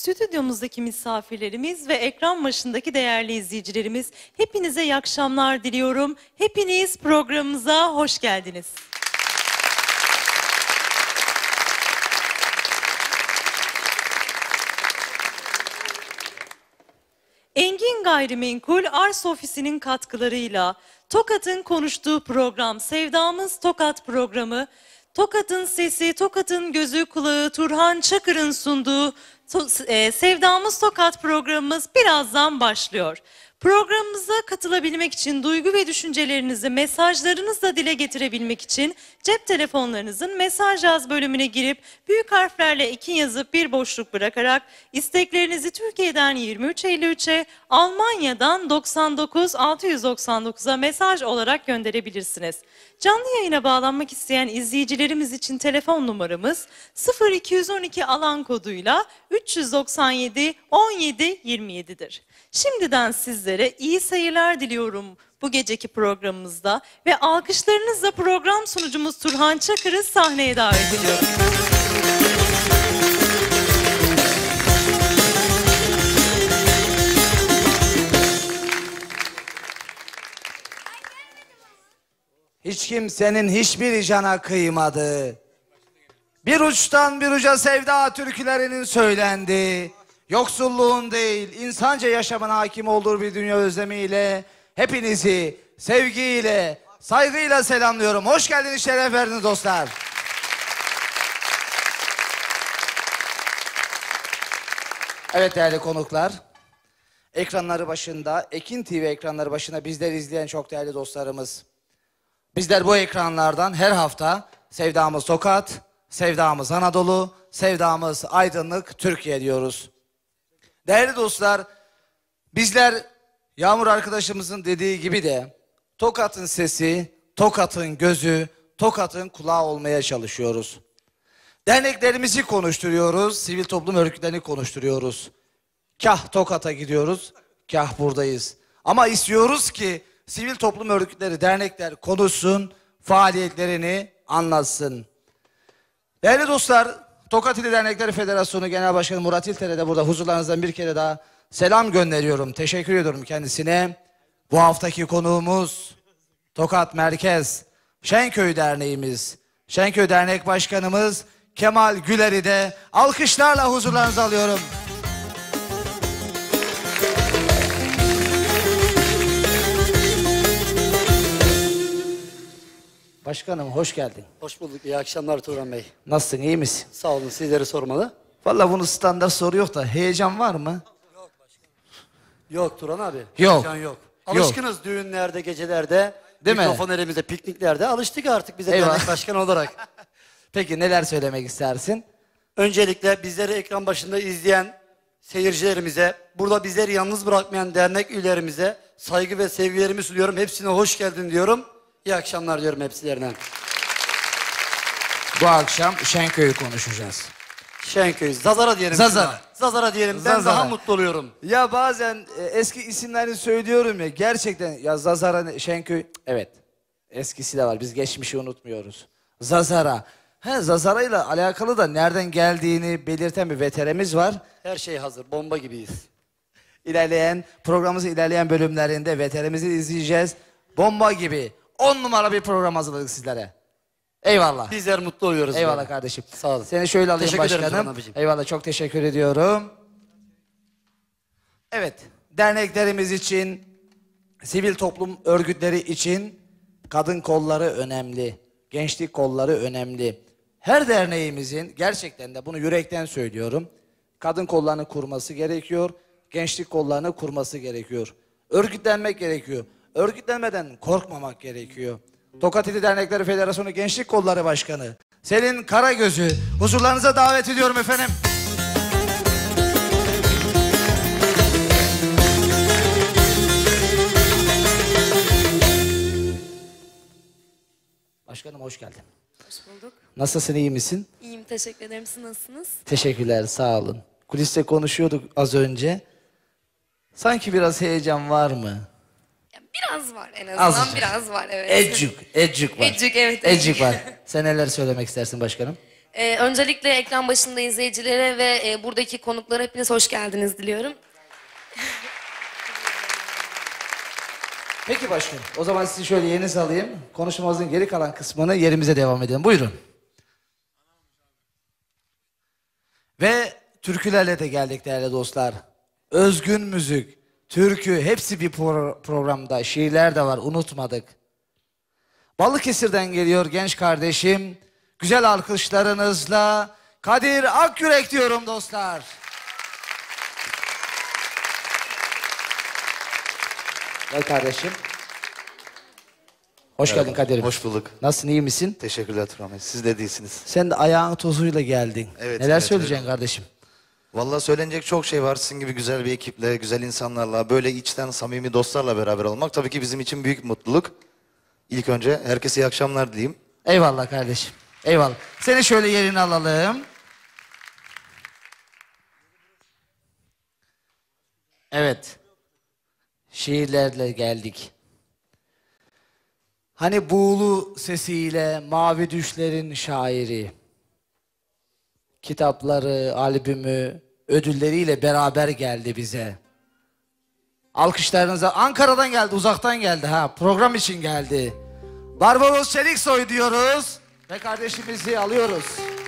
stüdyomuzdaki misafirlerimiz ve ekran başındaki değerli izleyicilerimiz, hepinize iyi akşamlar diliyorum. Hepiniz programımıza hoş geldiniz. Engin Gayrimenkul Arsa Ofisi'nin katkılarıyla Tokat'ın konuştuğu program Sevdamız Tokat programı, Tokat'ın sesi, Tokat'ın gözü kulağı Turhan Çakır'ın sunduğu Sevdamız Tokat programımız birazdan başlıyor. Programımıza katılabilmek için duygu ve düşüncelerinizi mesajlarınızla dile getirebilmek için cep telefonlarınızın mesaj yaz bölümüne girip büyük harflerle 2 yazıp bir boşluk bırakarak isteklerinizi Türkiye'den 2353'e, Almanya'dan 99699'a mesaj olarak gönderebilirsiniz. Canlı yayına bağlanmak isteyen izleyicilerimiz için telefon numaramız 0212 alan koduyla 397 17 27'dir. Şimdiden sizlere iyi seyirler diliyorum bu geceki programımızda ve alkışlarınızla program sunucumuz Turhan Çakır'ı sahneye davet ediyorum. Hiç kimsenin hiçbir cana kıymadı. Bir uçtan bir uca sevda türkülerinin söylendi. Yoksulluğun değil, insanca yaşamın hakim olduğu bir dünya özlemiyle hepinizi sevgiyle, saygıyla selamlıyorum. Hoş geldiniz, şeref verdiniz dostlar. Evet değerli konuklar, ekranları başında, Ekin TV ekranları başında bizleri izleyen çok değerli dostlarımız. Bizler bu ekranlardan her hafta Sevdamız Tokat, Sevdamız Anadolu, Sevdamız Aydınlık Türkiye diyoruz. Değerli dostlar, bizler Yağmur arkadaşımızın dediği gibi de Tokat'ın sesi, Tokat'ın gözü, Tokat'ın kulağı olmaya çalışıyoruz. Derneklerimizi konuşturuyoruz, sivil toplum örgütlerini konuşturuyoruz. Kah Tokat'a gidiyoruz, kah buradayız. Ama istiyoruz ki sivil toplum örgütleri, dernekler konuşsun, faaliyetlerini anlatsın. Değerli dostlar, Tokat İl Dernekleri Federasyonu Genel Başkanı Murat İlter'e de burada huzurlarınızdan bir kere daha selam gönderiyorum. Teşekkür ediyorum kendisine. Bu haftaki konuğumuz Tokat Merkez Şenköy Derneğimiz. Şenköy Dernek Başkanımız Kemal Güler'i de alkışlarla huzurlarınıza alıyorum. Başkanım hoş geldin. Hoş bulduk. İyi akşamlar Turan Bey. Nasılsın, iyi misin? Sağ olun. Sizleri sormalı. Vallahi bunu standart soruyor da heyecan var mı? Yok başkanım. Yok Turan abi. Yok. Heyecan yok. Alışkınız düğünlerde, gecelerde, değil mikrofon mi? elimizde, pikniklerde. Alıştık artık bize Eyvallah. dernek başkanı olarak. Peki neler söylemek istersin? Öncelikle bizleri ekran başında izleyen seyircilerimize, burada bizleri yalnız bırakmayan dernek üyelerimize saygı ve sevgilerimi sunuyorum. Hepsine hoş geldin diyorum. İyi akşamlar diyorum hepsilerine. Bu akşam Şenköy'ü konuşacağız. Şenköy, Zazara diyelim. Zazara. şuna. Zazara diyelim. Ben Zazara. daha mutlu oluyorum. Ya bazen eski isimlerini söylüyorum ya, gerçekten ya Zazara, Şenköy, evet eskisi de var, biz geçmişi unutmuyoruz. Zazara. Zazara ile alakalı da nereden geldiğini belirten bir veterimiz var. Her şey hazır. Bomba gibiyiz. Programımızın ilerleyen bölümlerinde veterimizi izleyeceğiz. Bomba gibi 10 numara bir program hazırladık sizlere. Eyvallah. Bizler mutlu oluyoruz. Eyvallah böyle. kardeşim. Sağ olun. Seni şöyle alayım Teşekkür ederim başkanım. Turan abicim. Eyvallah, çok teşekkür ediyorum. Evet, derneklerimiz için, sivil toplum örgütleri için kadın kolları önemli. Gençlik kolları önemli. Her derneğimizin, gerçekten de bunu yürekten söylüyorum, kadın kollarını kurması gerekiyor. Gençlik kollarını kurması gerekiyor. Örgütlenmek gerekiyor. Örgütlenmeden korkmamak gerekiyor. Tokat İl Dernekleri Federasyonu Gençlik Kolları Başkanı Selin Karagöz'ü huzurlarınıza davet ediyorum efendim. Başkanım hoş geldin. Hoş bulduk. Nasılsın, iyi misin? İyiyim, teşekkür ederim. Siz nasılsınız? Teşekkürler, sağ olun. Kuliste konuşuyorduk az önce. Sanki biraz heyecan var mı? Ya biraz var en azından, Azıcık. biraz var evet. Ecük var. Ecük, evet. Ecük var. Sen neler söylemek istersin başkanım? Öncelikle ekran başında izleyicilere ve buradaki konuklara hepiniz hoş geldiniz diliyorum. Peki başkanım. O zaman sizi şöyle yerinize alayım. Konuşmamızın geri kalan kısmını yerimize devam edelim. Buyurun. Ve türkülerle de geldik değerli dostlar. Özgün müzik, türkü hepsi bir programda. Şiirler de var, unutmadık. Balıkesir'den geliyor genç kardeşim. Güzel alkışlarınızla Kadir Akyürek diyorum dostlar. Gel kardeşim. Hoş geldin Kadir'im. Hoş bulduk. Nasılsın, iyi misin? Teşekkürler Turan Bey. Siz de değilsiniz. Sen de ayağın tozuyla geldin. Evet, Neler evet, söyleyeceksin kardeşim? Vallahi söylenecek çok şey var. Sizin gibi güzel bir ekiple, güzel insanlarla, böyle içten samimi dostlarla beraber olmak tabii ki bizim için büyük mutluluk. İlk önce herkese iyi akşamlar dileyim. Eyvallah kardeşim. Eyvallah. Seni şöyle yerine alalım. Evet. Şiirlerle geldik. Hani buğulu sesiyle mavi düşlerin şairi. Kitapları, albümü, ödülleriyle beraber geldi bize. Alkışlarınıza Ankara'dan geldi, uzaktan geldi ha. Program için geldi. Barbaros Çeliksoy diyoruz ve kardeşimizi alıyoruz.